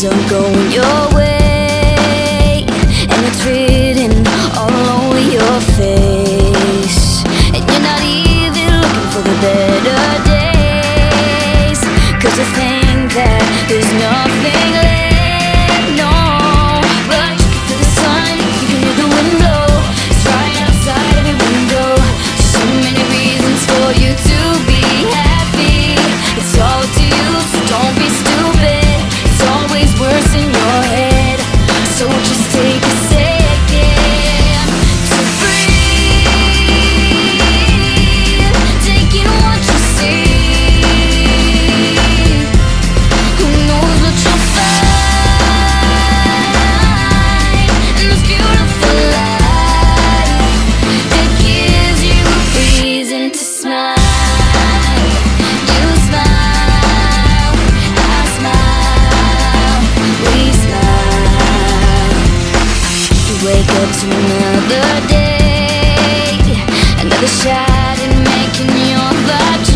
are going your way, and it's written all over your face. And you're not even looking for the better days, 'cause you think that there's nothing left, no. But you can feel the sun, you can hear the wind blow. It's right outside every window. So many reasons for you to be happy. It's all up to you, so don't be stupid. It's always worse in your head, so just take a second to breathe. Take in what you see. Who knows what you'll find in this beautiful life that gives you a reason to smile. You smile, I smile, we smile. You wake up to another day, another shot in making your vibe